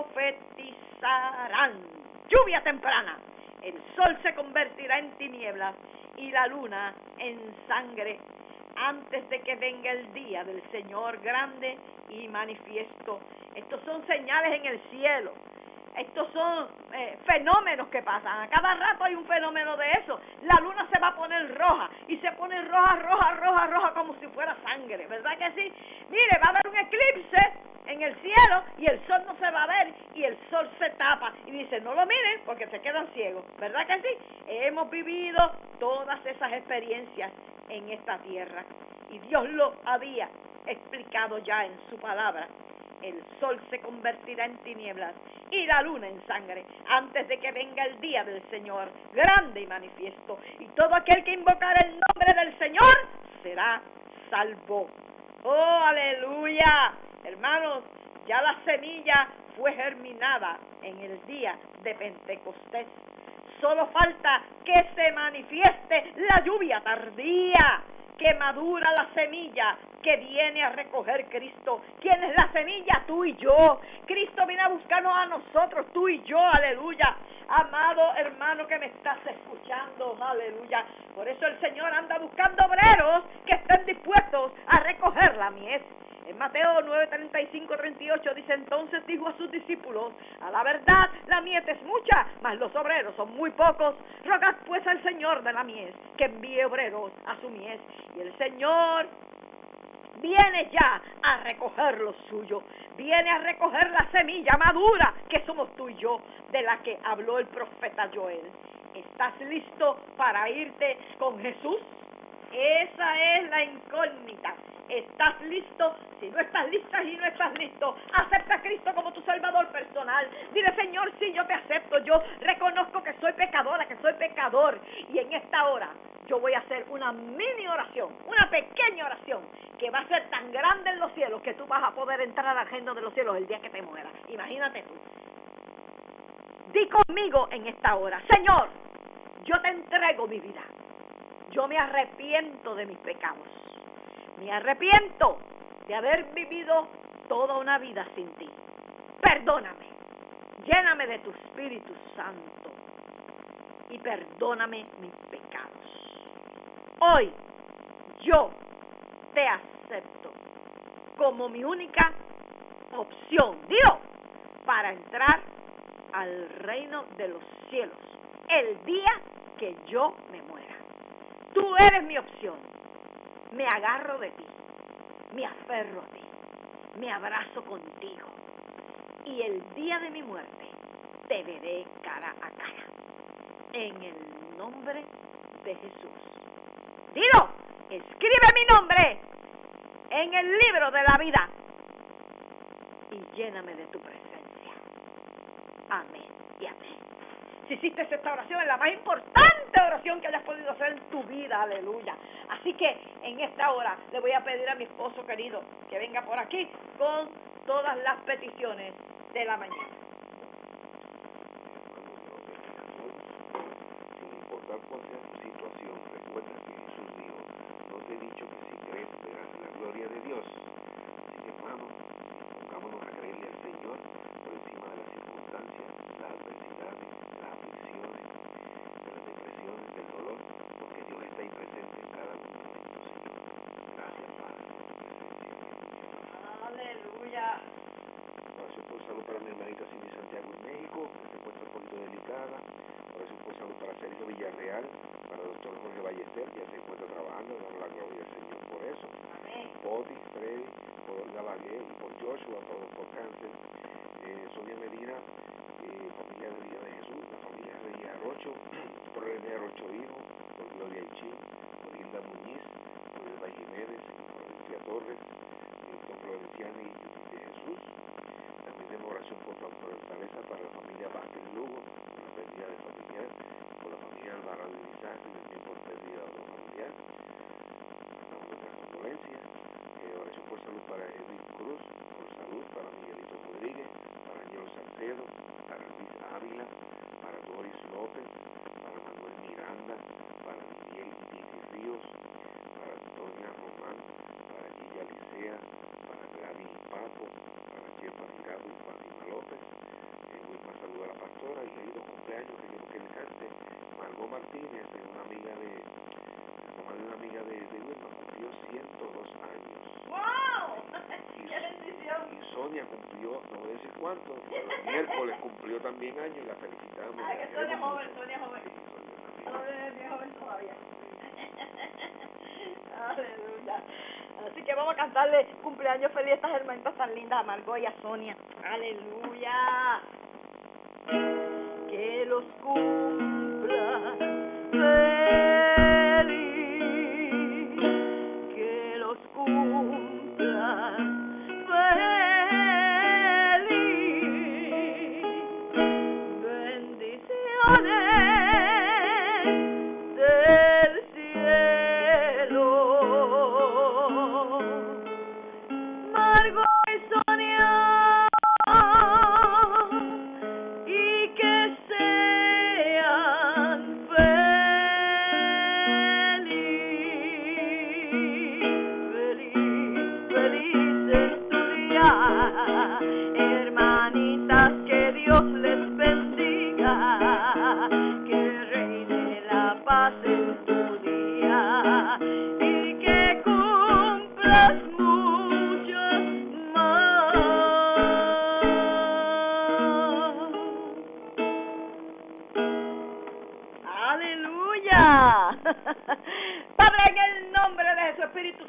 profetizarán. Lluvia temprana. El sol se convertirá en tinieblas y la luna en sangre antes de que venga el día del Señor grande y manifiesto. Estos son señales en el cielo. Estos son eh, fenómenos que pasan. A cada rato hay un fenómeno de eso. La luna se va a poner roja. Y se pone roja, roja, roja, roja, como si fuera sangre. ¿Verdad que sí? Mire, va a haber un eclipse en el cielo y el sol no se va a ver y el sol se tapa. Y dice: no lo miren porque se quedan ciegos. ¿Verdad que sí? Hemos vivido todas esas experiencias en esta tierra. y Dios lo había explicado ya en su palabra. El sol se convertirá en tinieblas y la luna en sangre antes de que venga el día del Señor, grande y manifiesto. Y todo aquel que invocar el nombre del Señor será salvo. ¡Oh, aleluya! Hermanos, ya la semilla fue germinada en el día de Pentecostés. Solo falta que se manifieste la lluvia tardía, que madura la semilla que viene a recoger Cristo. ¿Quién es la semilla? Tú y yo. Cristo viene a buscarnos a nosotros, tú y yo, aleluya. Amado hermano que me estás escuchando, aleluya. Por eso el Señor anda buscando obreros que estén dispuestos a recoger la mies. En Mateo nueve, treinta y cinco, treinta y ocho dice: entonces dijo a sus discípulos: a la verdad la mies es mucha, mas los obreros son muy pocos. Rogad pues al Señor de la mies que envíe obreros a su mies. Y el Señor viene ya a recoger lo suyo, viene a recoger la semilla madura que somos tú y yo, de la que habló el profeta Joel. ¿Estás listo para irte con Jesús? Esa es la incógnita. ¿Estás listo? Si no estás lista y no estás listo, acepta a Cristo como tu Salvador personal. Dile: Señor, sí, yo te acepto. Yo reconozco que soy pecadora, que soy pecador. Y en esta hora yo voy a hacer una mini oración, una pequeña oración, que va a ser tan grande en los cielos que tú vas a poder entrar al reino de los cielos el día que te mueras. Imagínate tú. Di conmigo en esta hora: Señor, yo te entrego mi vida. Yo me arrepiento de mis pecados. Me arrepiento de haber vivido toda una vida sin ti. Perdóname. Lléname de tu Espíritu Santo y perdóname mis pecados. Hoy yo te acepto como mi única opción, Dios, para entrar al reino de los cielos el día que yo me muera. Tú eres mi opción. Me agarro de ti, me aferro a ti, me abrazo contigo, y el día de mi muerte te veré cara a cara. En el nombre de Jesús. Dilo: escribe mi nombre en el libro de la vida y lléname de tu presencia. Amén y amén. Si hiciste esta oración, es la más importante oración que hayas podido hacer en tu vida, aleluya. Así que en esta hora le voy a pedir a mi esposo querido que venga por aquí con todas las peticiones de la mañana. Sin importar cuál sea tu situación, recuerda que Jesús dijo: no te he dicho que si crees verás la gloria de Dios. Así que, hermano, pongámonos a creerle al Señor por encima de las circunstancias, las adversidades, las aflicciones, de las depresiones, del dolor, porque Dios está ahí presente en cada uno de nosotros. Gracias, Padre. Aleluya. Oración por salud para mi hermanita Cindy Santiago en México, que se encuentra un poquito delicada. Oración por salud para Sergio Villarreal, para el doctor Jorge Ballester, que ya se encuentra trabajando, damos la gloria al Señor por eso. Amén. Poti, Freddy, por Olga Bagué y por Joshua, todos por cáncer. Eh, Sonia Medina, eh, familia de Villa de Jesús, la familia de René Arocho, por René Arocho hijo, por Gloria Ichín, por Hilda Muñiz, por Elba Jiménez, por Lucía Torres, eh, por Florenciano y Judith de Jesús. También tenemos oración por la fortaleza para la familia Vázquez Lugo, por la pérdida de familiar, por la familia Alvarado y Isaac, y también por pérdida de otro familiar. Damos nuestras condolencias. Eh, oración por salud para Edwin Cruz, por salud para Miguelito Rodríguez, para Ángel Salcedo, para Luis Ávila, para Doris López, para Manuel Miranda, para Miguel Dizzy Ríos, para Antonia Román, para Gilla Licea, para Gladys Papo, para Chepa Tirado y Fátima López. Eh, muy más saludo a la pastora y hay dos cumpleaños que quiero que le cante. Margot Martínez, es una amiga de, mamá de una amiga de, de Wilma, cumplió ciento dos años. ¡Wow! Y, ¡Qué bendición! y Sonia cumplió, no voy a decir cuánto, pero el miércoles cumplió también años y la felicitamos. Ay, que Sonia es joven, Sonia es joven. Sí, Sonia también. Sonia es bien joven todavía. Aleluya. Así que vamos a cantarle cumpleaños feliz a estas hermanitas tan lindas, a Margot y a Sonia. Aleluya. Que los cumpla feliz, que los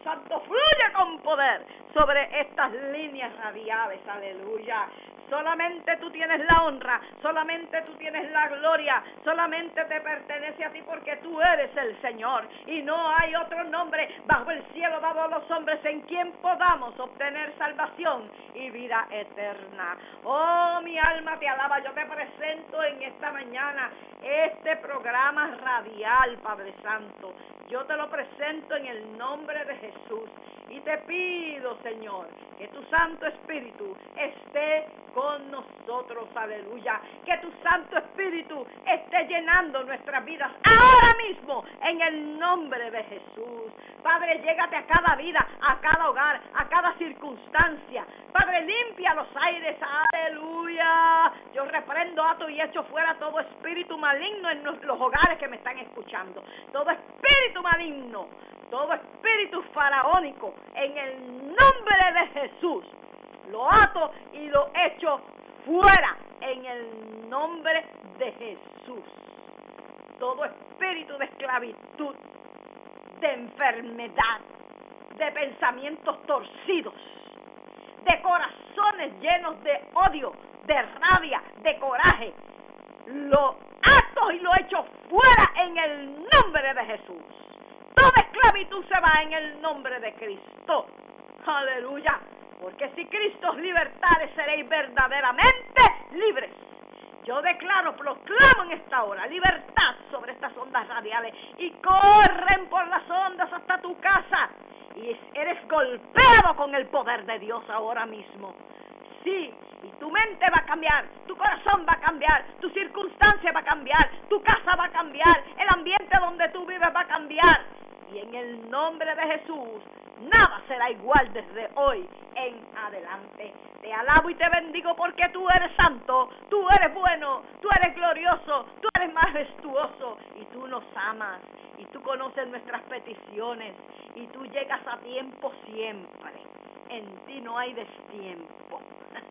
Santo fluye con poder sobre estas líneas radiales, aleluya. Solamente tú tienes la honra, solamente tú tienes la gloria, solamente te pertenece a ti porque tú eres el Señor y no hay otro nombre bajo el cielo dado a los hombres en quien podamos obtener salvación y vida eterna. Oh, mi alma te alaba, yo te presento en esta mañana este programa radial, Padre Santo. Yo te lo presento en el nombre de Jesús y te pido, Señor, que tu Santo Espíritu esté con nosotros, aleluya. Que tu Santo Espíritu esté llenando nuestras vidas ahora mismo, en el nombre de Jesús. Padre, llégate a cada vida, a cada hogar, a cada circunstancia. Padre, limpia los aires, aleluya. Yo reprendo, ato y echo fuera todo espíritu maligno en los hogares que me están escuchando. Todo espíritu maligno, todo espíritu faraónico, en el nombre de Jesús, lo ato y lo echo fuera, en el nombre de Jesús. Todo espíritu de esclavitud, de enfermedad, de pensamientos torcidos, de corazones llenos de odio, de rabia, de coraje, lo ato y lo echo fuera en el nombre de Jesús. Toda esclavitud se va en el nombre de Cristo. Aleluya. Porque si Cristo os libertare, seréis verdaderamente libres. Yo declaro, proclamo en esta hora libertad sobre estas ondas radiales y corren por las ondas hasta tu casa y eres golpeado con el poder de Dios ahora mismo. Sí, y tu mente va a cambiar, tu corazón va a cambiar, tu circunstancia va a cambiar, tu casa va a cambiar, el ambiente donde tú vives va a cambiar. Y en el nombre de Jesús, nada será igual desde hoy en adelante. Te alabo y te bendigo porque tú eres santo, tú eres bueno, tú eres glorioso, tú eres majestuoso y tú nos amas y tú conoces nuestras peticiones y tú llegas a tiempo siempre. En ti no hay destiempo,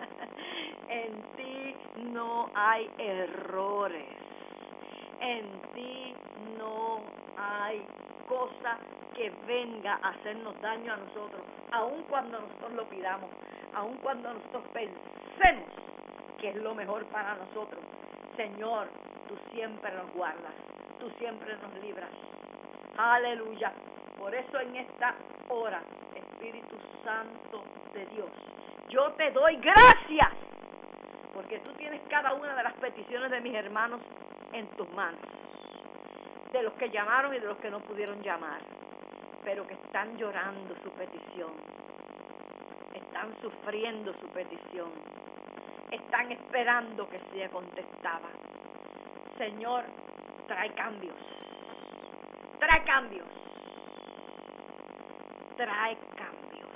en ti no hay errores, en ti no hay cosa que venga a hacernos daño a nosotros, aun cuando nosotros lo pidamos, aun cuando nosotros pensemos que es lo mejor para nosotros. Señor, tú siempre nos guardas, tú siempre nos libras. Aleluya. Por eso en esta hora, Espíritu Santo de Dios, yo te doy gracias, porque tú tienes cada una de las peticiones de mis hermanos en tus manos, de los que llamaron y de los que no pudieron llamar, pero que están llorando su petición, están sufriendo su petición, están esperando que sea contestada. Señor, trae cambios, trae cambios, trae cambios,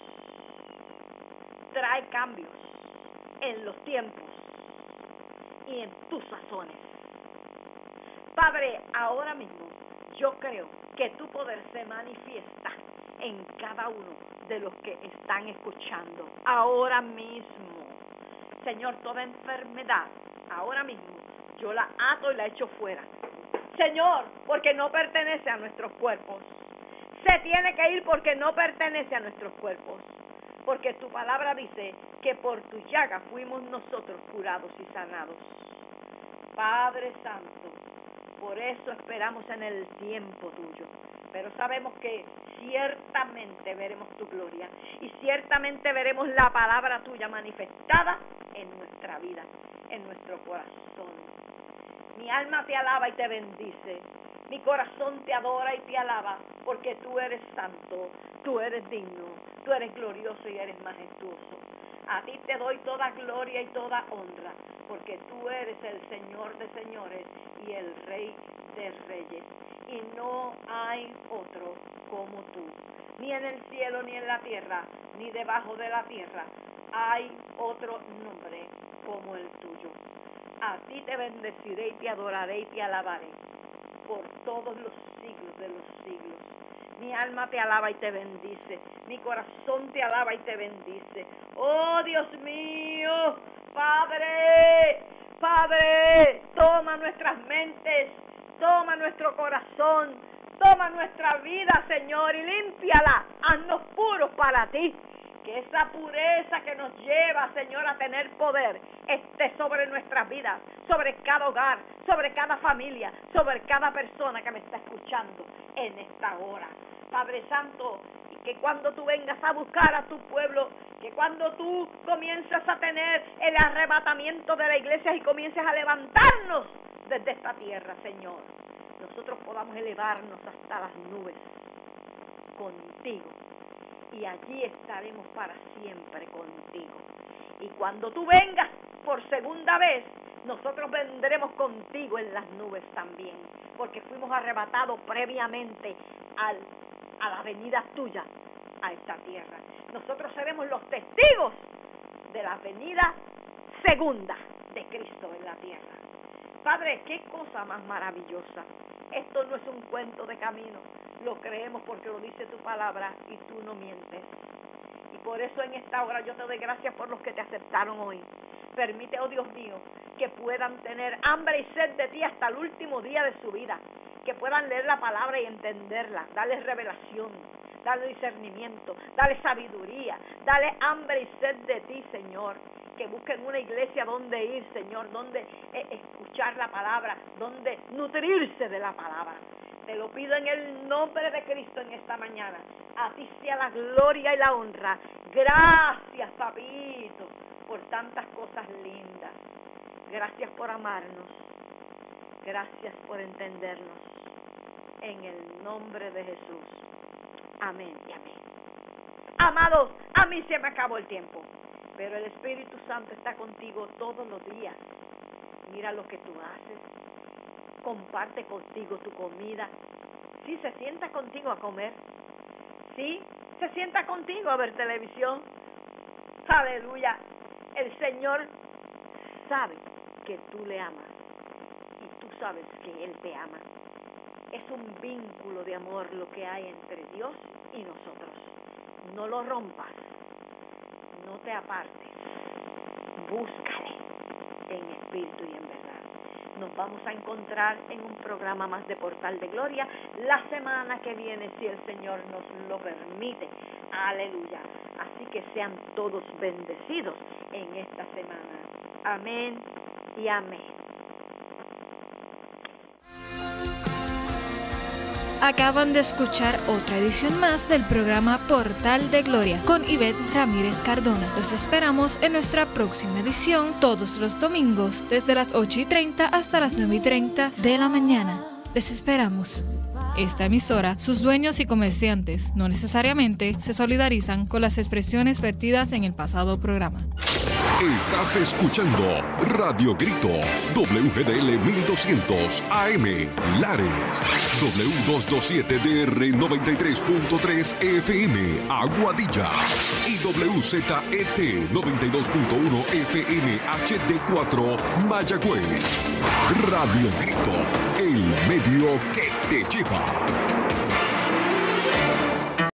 trae cambios en los tiempos y en tus sazones. Padre, ahora mismo yo creo que tu poder se manifiesta en cada uno de los que están escuchando. Ahora mismo, Señor, toda enfermedad, ahora mismo, yo la ato y la echo fuera. Señor, porque no pertenece a nuestros cuerpos. Se tiene que ir porque no pertenece a nuestros cuerpos. Porque tu palabra dice que por tu llaga fuimos nosotros curados y sanados. Padre Santo, por eso esperamos en el tiempo tuyo, pero sabemos que ciertamente veremos tu gloria y ciertamente veremos la palabra tuya manifestada en nuestra vida, en nuestro corazón. Mi alma te alaba y te bendice, mi corazón te adora y te alaba, porque tú eres santo, tú eres digno, tú eres glorioso y eres majestuoso. A ti te doy toda gloria y toda honra, porque tú eres el Señor de señores y el Rey de reyes. Y no hay otro como tú, ni en el cielo, ni en la tierra, ni debajo de la tierra. Hay otro nombre como el tuyo. A ti te bendeciré y te adoraré y te alabaré por todos los siglos de los siglos. Mi alma te alaba y te bendice. Mi corazón te alaba y te bendice. Oh, Dios mío, Padre, Padre, toma nuestras mentes, toma nuestro corazón, Toma nuestra vida, Señor, y límpiala. Haznos puros para ti. Que esa pureza que nos lleva, Señor, a tener poder, esté sobre nuestras vidas, sobre cada hogar, sobre cada familia, sobre cada persona que me está escuchando en esta hora. Padre Santo, y que cuando tú vengas a buscar a tu pueblo, que cuando tú comiences a tener el arrebatamiento de la iglesia y comiences a levantarnos desde esta tierra, Señor, nosotros podamos elevarnos hasta las nubes contigo. Y allí estaremos para siempre contigo. Y cuando tú vengas por segunda vez, nosotros vendremos contigo en las nubes también, porque fuimos arrebatados previamente al, a la venida tuya a esta tierra. Nosotros seremos los testigos de la venida segunda de Cristo en la tierra. Padre, qué cosa más maravillosa. Esto no es un cuento de camino. Lo creemos porque lo dice tu palabra y tú no mientes. Y por eso en esta hora yo te doy gracias por los que te aceptaron hoy. Permite, oh Dios mío, que puedan tener hambre y sed de ti hasta el último día de su vida. Que puedan leer la palabra y entenderla. Dale revelación, dale discernimiento, dale sabiduría, dale hambre y sed de ti, Señor. Que busquen una iglesia donde ir, Señor, donde eh, escuchar la palabra, donde nutrirse de la palabra. Te lo pido en el nombre de Cristo en esta mañana. A ti sea la gloria y la honra. Gracias, papito, por tantas cosas lindas. Gracias por amarnos. Gracias por entendernos. En el nombre de Jesús. Amén y amén. Amados, a mí se me acabó el tiempo, pero el Espíritu Santo está contigo todos los días. Mira lo que tú haces. Comparte contigo tu comida. Sí, se sienta contigo a comer. Sí, se sienta contigo a ver televisión. Aleluya. El Señor sabe que tú le amas y tú sabes que Él te ama. Es un vínculo de amor lo que hay entre Dios y nosotros. No lo rompas. No te apartes. Búscale en espíritu y en verdad. Nos vamos a encontrar en un programa más de Portal de Gloria la semana que viene, si el Señor nos lo permite. Aleluya. Así que sean todos bendecidos en esta semana. Amén y amén. Acaban de escuchar otra edición más del programa Portal de Gloria con Ivette Ramírez Cardona. Los esperamos en nuestra próxima edición todos los domingos desde las ocho y treinta hasta las nueve y treinta de la mañana. Les esperamos. Esta emisora, sus dueños y comerciantes no necesariamente se solidarizan con las expresiones vertidas en el pasado programa. Estás escuchando Radio Grito, W G D L mil doscientos A M, Lares, W doscientos veintisiete D R noventa y tres punto tres F M, Aguadilla, y W Z E T noventa y dos punto uno F M H D cuatro, Mayagüez. Radio Grito, el medio que te lleva.